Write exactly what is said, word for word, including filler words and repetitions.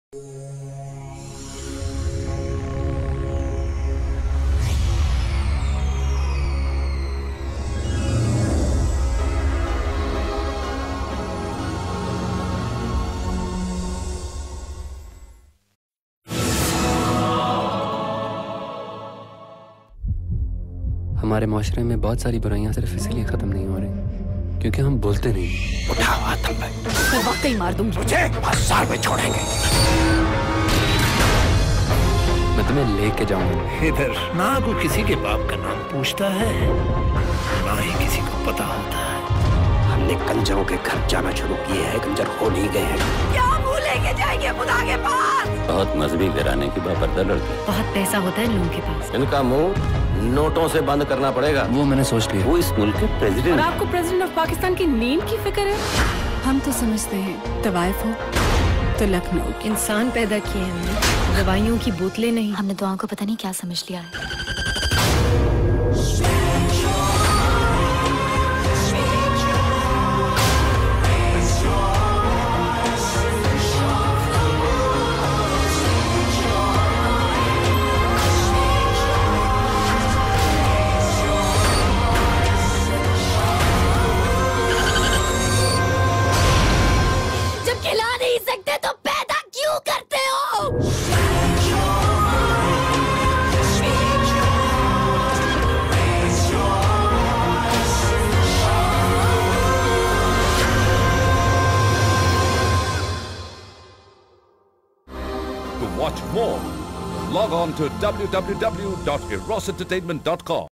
हमारे माशरे में बहुत सारी बुराइयां सिर्फ इसलिए खत्म नहीं हो रही क्योंकि हम बोलते नहीं। उठाओ हाथ तुम पे। मैं वाकई मार दूंगी। मुझे हजार में छोड़ेंगे। मैं तुम्हें लेके जाऊंगा। इधर ना कोई किसी के बाप का नाम पूछता है, ना ही किसी को पता होता है। हमने कंजरों के घर जाना शुरू किए हैं, कंजर हो नहीं गए हैं। क्या मुंह लेके जाएंगे खुदा के पास? बहुत मजहबी घराने की बापर्दा लड़की। बहुत पैसा होता है लोगों के पास। इनका मुंह नोटों से बंद करना पड़ेगा। वो मैंने सोच लिया। वो इस मुल्क के प्रेसिडेंट। और आपको प्रेसिडेंट ऑफ पाकिस्तान की नींद की फिक्र है? हम तो समझते हैं तवाइफ हो तो लखनऊ। इंसान पैदा किए हमने, दवाइयों की बोतलें नहीं। हमने दुआओं को पता नहीं क्या समझ लिया है। जब खिला नहीं सकते तो पैदा क्यों करते हो? To watch more, log on to w w w dot eros entertainment dot com.